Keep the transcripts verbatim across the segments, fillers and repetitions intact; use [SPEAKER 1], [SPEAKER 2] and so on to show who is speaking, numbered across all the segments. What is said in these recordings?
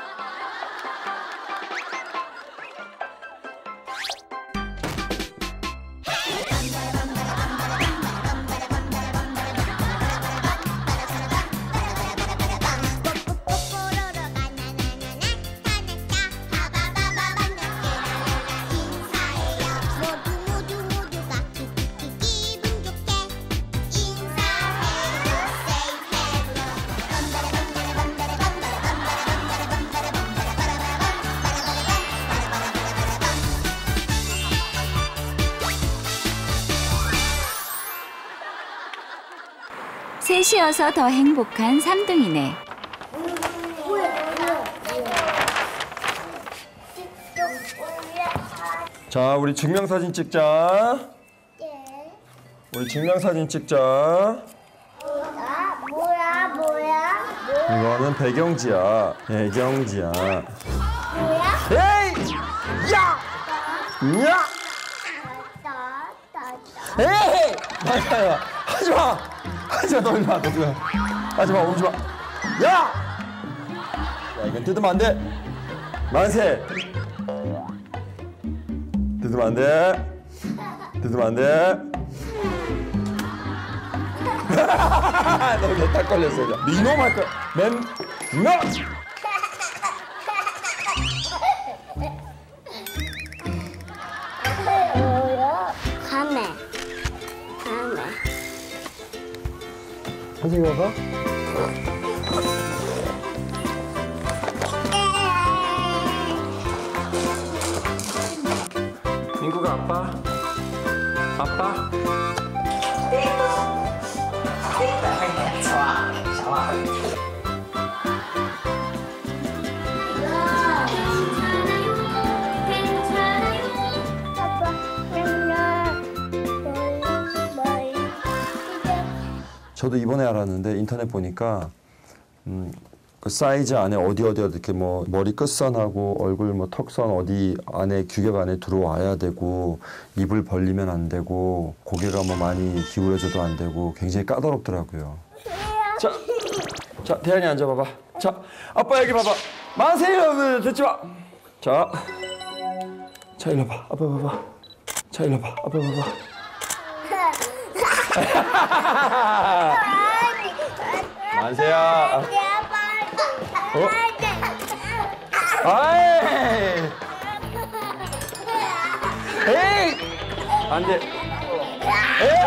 [SPEAKER 1] 셋이어서 더 행복한 삼둥이네.
[SPEAKER 2] 자, 우리 증명사진 찍자. 우리 증명사진 찍자.
[SPEAKER 3] 뭐야, 뭐야, 뭐야?
[SPEAKER 2] 이거는 배경지야. 배경지야.
[SPEAKER 3] 뭐야?
[SPEAKER 2] 에이! 야! 야!
[SPEAKER 3] 따, 따, 따.
[SPEAKER 2] 에이! 맞아요. 하지 마! 하지 마, 너 일로 와, 너 일로 와. 하지 마, 오지 마. 야! 야, 이건 뜯으면 안 돼. 만세! 뜯으면 안 돼. 뜯으면 안 돼. 너 왜 딱 걸렸어, 이제. 너 이놈 할 거야. 맨, 너!
[SPEAKER 3] 뭐야? 가메. 가메.
[SPEAKER 2] 선생님 와봐. 민구가 아빠. 아빠.
[SPEAKER 4] 좋아, 좋아.
[SPEAKER 2] 저도 이번에 알았는데 인터넷 보니까 음, 그 사이즈 안에 어디 어디 이렇게 뭐 머리 끝선하고 얼굴 뭐 턱선 어디 안에 규격 안에 들어와야 되고 입을 벌리면 안 되고 고개가 뭐 많이 기울어져도 안 되고 굉장히 까다롭더라고요. 자, 자 태연이 앉아봐봐. 자, 아빠 여기 봐봐. 마세요, 듣지 마. 자, 자 일로 봐. 아빠 봐봐. 자 일로 봐. 아빠 봐봐. 만세야. 어? 아이. 에이. 안 돼. 에이.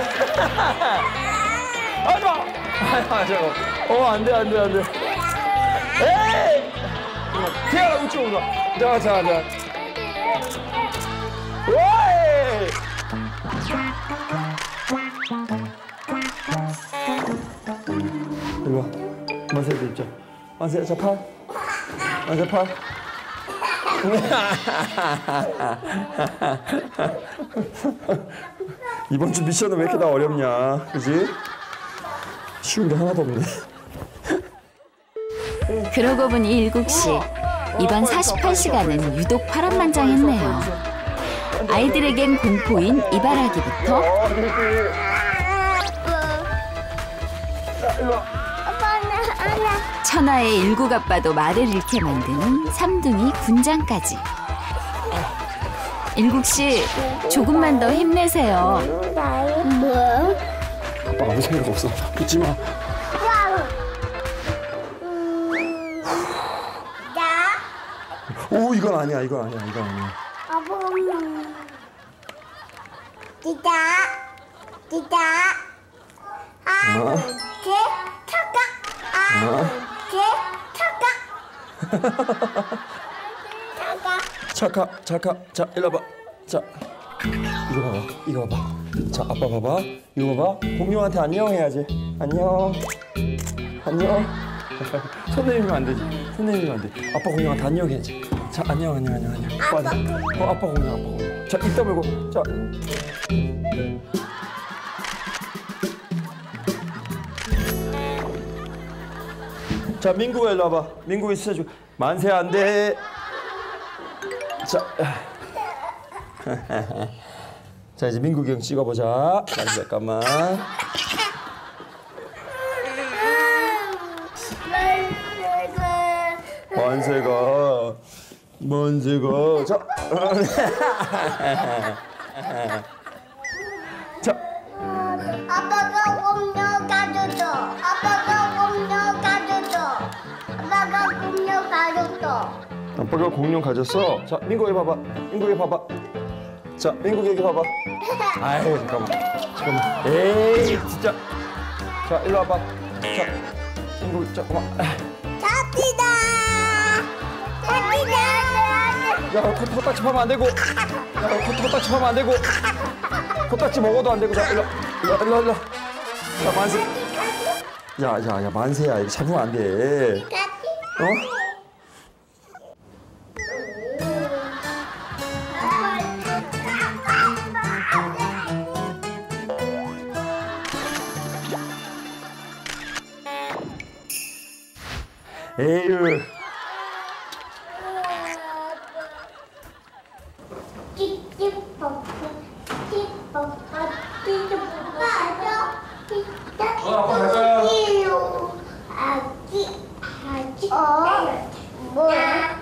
[SPEAKER 2] 하지 마. 하지 마. 어, 안 돼, 안 돼, 안 돼. 에이. 태연아, 우측으로 가. 자, 자, 자. 오이. 일로 와. 만세도 입자. 만세, 자, 팔. 만세, 팔. 이번 주 미션은 왜 이렇게 다 어렵냐, 그지? 쉬운 게 하나도 없네.
[SPEAKER 1] 그러고 보니 일국 씨, 이번 사십팔 시간은 유독 파란만장했네요. 아이들에겐 공포인 이발하기부터 천하의 일국 아빠도 말을 잃게 만드는 삼둥이 군장까지. 일국 씨, 조금만 더 힘내세요.
[SPEAKER 3] 뭐?
[SPEAKER 2] 아빠 아무 생각 없어. 웃지 마. 오, 이건 아니야, 이건 아니야, 이건 아니야.
[SPEAKER 3] 아빠 엄마. 기다, 기다. 아, 개, 타까. 아, 개, 타까. 타까.
[SPEAKER 2] 착하, 착하. 자, 일로 와봐. 자, 이거 봐봐, 이거 봐봐. 자, 아빠 봐봐. 이거 봐봐. 공룡한테 안녕 해야지. 안녕. 안녕. 손 내밀면 안 되지. 손 내밀면 안 돼. 아빠 공룡한테 안녕 해야지. 자, 안녕, 안녕, 안녕, 안녕. 아빠, 어, 아빠 공룡, 아빠 공룡. 자, 입 다물고. 자. 자, 민구가 일로 와봐. 민구가 있어줘. 만세 안 돼. 자. 자, 이제 민국이 형 찍어보자. 잠깐만. 만세가 만세가 자. 자.
[SPEAKER 3] 아빠가 공룡 가져줘. 아빠가 공룡 가져줘. 아빠가 공룡 가져줘.
[SPEAKER 2] 아빠가 공룡 가졌어. 자, 민구 여기 봐봐. 민구 여기 봐봐. 자, 민구 여기 봐봐. 아유, 잠깐만. 잠깐만. 에이, 진짜. 자, 일로 와봐. 자, 민구 잠깐만.
[SPEAKER 3] 잡히다. 잡히다.
[SPEAKER 2] 야, 코, 코딱지 파면 안 되고. 야, 코, 코딱지 파면 안 되고. 코딱지 먹어도 안 되고. 자, 일로, 일로, 일로, 일로. 자, 만세. 야, 야, 야, 만세야. 이거 잡으면 안 돼. 어? 에휴.
[SPEAKER 3] 찌찌뽀뽀 찌뽀뽀 찌찌뽀뽀 찌찌뽀뽀 아기 아기 어 뭐야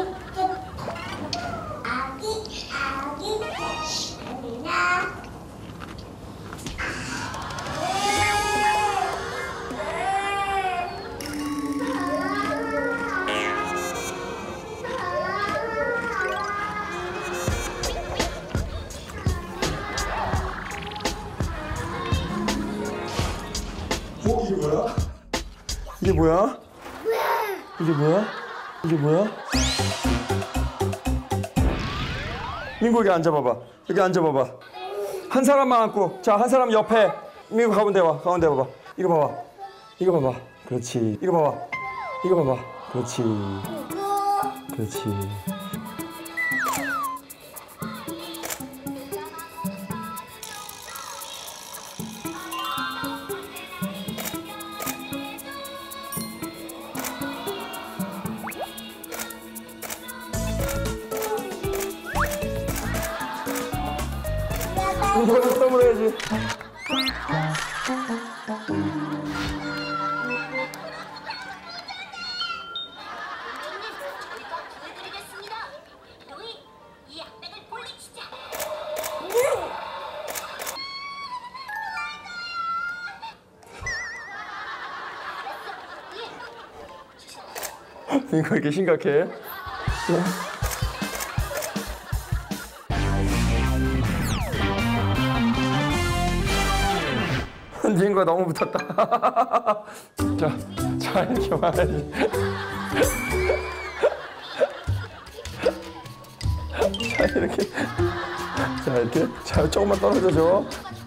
[SPEAKER 3] 아기 아기 아기나
[SPEAKER 2] 어, 이게 뭐야? 이게 뭐야? 이게 뭐야? 이게 뭐야? 민구 여기 앉아봐봐. 여기 앉아봐봐. 한 사람만 앉고. 자, 한 사람 옆에. 민구 가운데 와. 가운데 봐봐. 이거 봐봐. 이거 봐봐. 그렇지. 이거 봐봐. 이거 봐봐. 그렇지. 그렇지. 이거 땀을 해야지. 이거 이렇게 심각해? 닌거 너무 붙었다. 자, 자 이렇게 말하지. 자 이렇게, 자 이렇게, 자 조금만 떨어져 줘.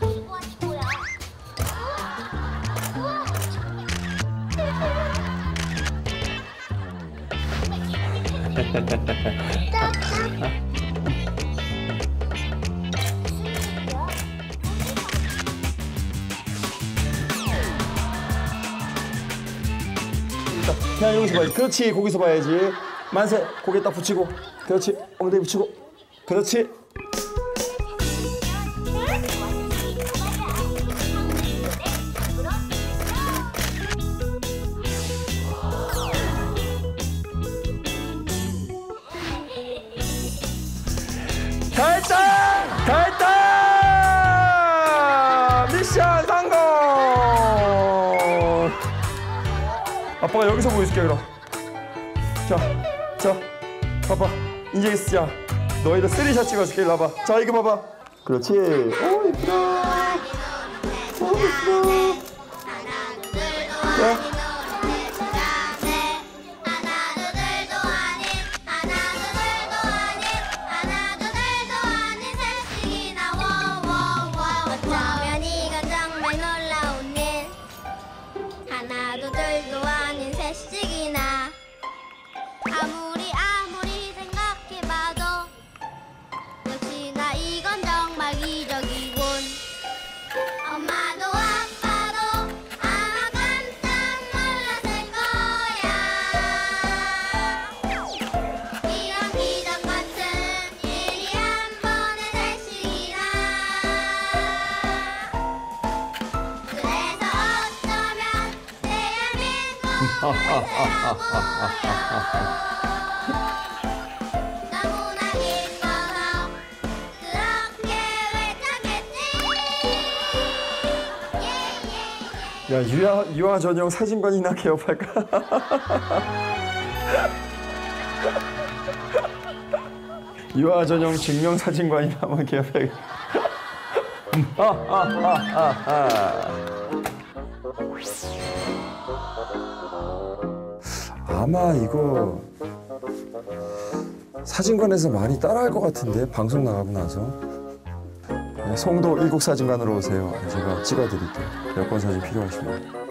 [SPEAKER 2] 그냥 여기서 봐야지. 그렇지. 거기서 봐야지. 만세. 고개 딱 붙이고. 그렇지. 엉덩이 붙이고. 그렇지. 다 했다! 다 했다! 미션 성공! 아빠가 여기서 보여줄게 그럼. 자, 자, 봐봐. 이제 있어. 너희들 쓰리샷 찍어줄게. 일로 와봐. 자, 이거 봐봐. 그렇지. 오, 이쁘다. 오, 이쁘다. 자.
[SPEAKER 3] 하나도 둘도 아닌 셋씩이나 아무리 아무리 생각해봐도 역시나 이건 정말 기적이군. 엄마도 아빠도 아 깜짝 너무나 기뻐서 그렇게 외쳤겠지.
[SPEAKER 2] 야 유아 유아 전용 사진관이나 개업할까? 유아 전용 증명 사진관이나 한번 개업해. 아마 이거 사진관에서 많이 따라할 것 같은데 방송 나가고 나서. 송도 일국사진관으로 오세요. 제가 찍어드릴게요. 여권 사진 필요하시면.